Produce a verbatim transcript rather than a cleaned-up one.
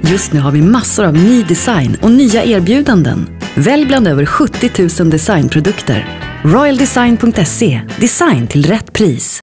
Just nu har vi massor av ny design och nya erbjudanden. Välj bland över sjuttio tusen designprodukter. royal design punkt se. Design till rätt pris.